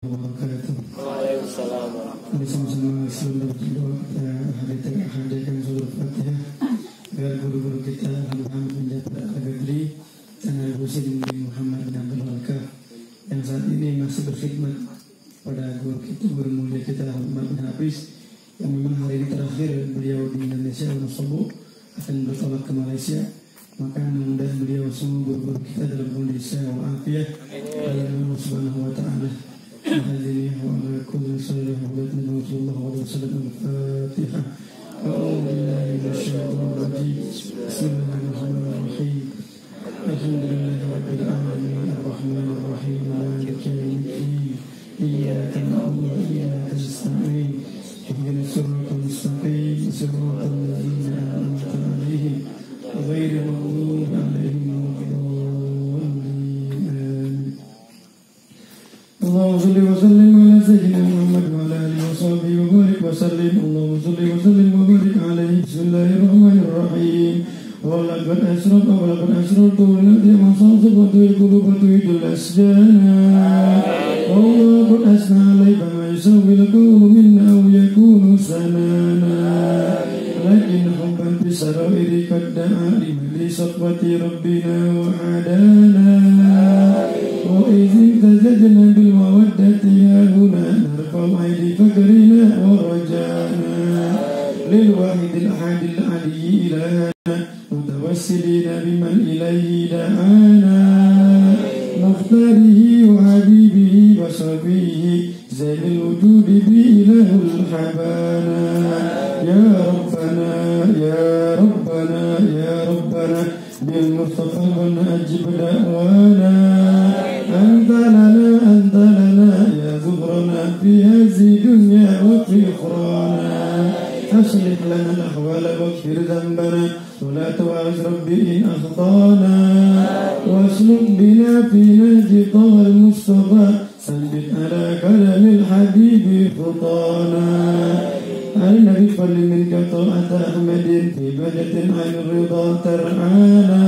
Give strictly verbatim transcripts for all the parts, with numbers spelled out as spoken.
wabarakatuh. Waalaikumsalam. Bersama-sama seluruh doa kita hadirkan surah Fatihah agar guru-guru kita Muhammad bin Jabir Al-Gadri dan Al-Husain bin Muhammad bin Abdul Walkah yang saat ini masih berkhidmat pada guru kita, guru mulia kita Muhammad bin Hafiz, yang memang hari ini terakhir beliau di Indonesia Wonosobo akan bertolak ke Malaysia. Maka mudah-mudahan beliau semua guru-guru kita dalam kondisi walafiat dari Allah Subhanahu wa taala. Alhamdulillah wa ala kulli shay'in hamdan Rasulullah wa sallallahu al-Fatihah. A'udzu billahi minasyaitonir rajim. Bismillahirrahmanirrahim. Alhamdulillahi rabbil alamin arrahmanir rahim maliki yaumiddin. Iyyaka na'budu wa iyyaka nasta'in. Ihdinas siratal mustaqim siratal ladzina an'amta 'alaihim ghairil maghdubi 'alaihim waladdallin. Allahumma shalli wa sallim ala sayyidina Muhammad wa ala alihi wa sahbihi wa barik wa sallim. Allahumma shalli wa sallim wa barik alaihi. Bismillahirrahmanirrahim. Wa laqad asrata wa laqad asrata wa laqad masasa wa tuqulu wa tuqul asjana. Allah qad asna alayka ma yasawwi al-qawlu minna aw yakunu sanana. Lakin hubban fi sarairi qad da'a li safwati rabbina wa hadana. Wa idh tazadna bil mawaddati ya huna narfa'u aydi fakrina wa rajana lil wahidil ahadil aliyyi ilahana mutawassilina biman ilayhi da'ana mukhtarihi wa habibihi wa sahbihi zainul wujudi bi ilahul habana. Ya Rabbana ya Rabbana ya Rabbana bil Mustafa najib da'wana. Anta lana anta lana ya zuhrana fi hadhihi dunya wa fi ukhrana. Aslih lana al-ahwala waghfir dhanbana wa la tu'akhidh rabbi in akhtana. Wasluk bina fi nahji taha al-Mustafa sabbit ala kalamil habibi khutana. Al-Nabi falli minka ta'ata Ahmadin fi bajatin aynur ridha tar'ana.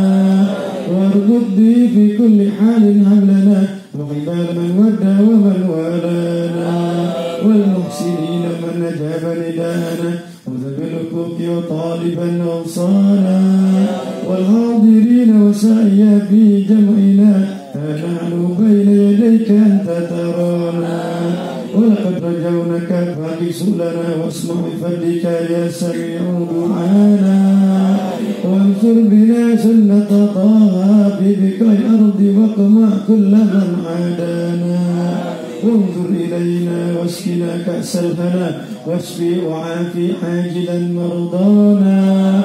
Wargud bi fi kulli halin hablana wa qibal man wadda wa man walana. Wal muhsinina man najaba nidana wa zabil huquqi wa taliban awsana. Wal hadirina wa sa'ya fi jam'ina nahnu bayna yadayka anta tarana. ولقد رجونك فاغفر لنا واسمع بفضلك يا سميع دعانا. وانصر بنا سنة طه في بكر الأرض واقمع كل من عادانا. وانظر إلينا واسقنا كأس الهنا واشفي وعافي عاجلا مرضانا.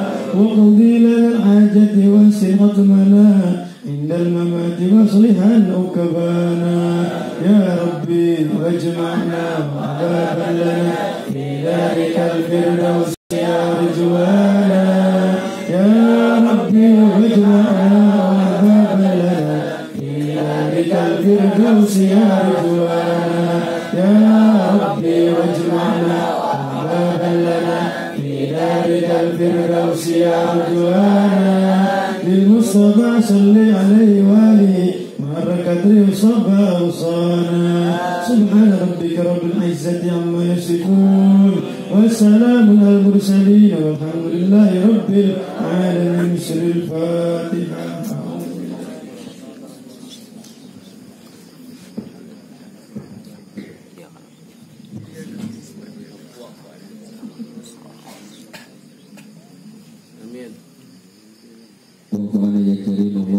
واقضي لنا الحاجة واسع حكمنا عند الممات واصلحا عقبانا. يا ربي واجمعنا وعذابا لنا في ذلك الفردوس يا رجوانا. يا ربي واجمعنا وعذابا لنا في ذلك الفردوس يا رجوانا. يا ربي واجمعنا وعذابا لنا في ذلك الفردوس يا رجوانا. بالمصطفى صل عليه وآله مع القدر وصبا وصانا. سبحان ربك رب العزة عما يصفون وسلام على المرسلين والحمد لله رب العالمين. بسم الفاتحة. Wa qala ya karim